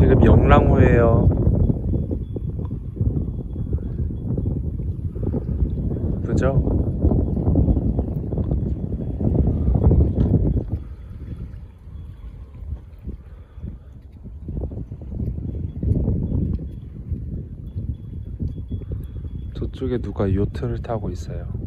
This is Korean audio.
지금 영랑호예요. 그죠? 저쪽에 누가 요트를 타고 있어요.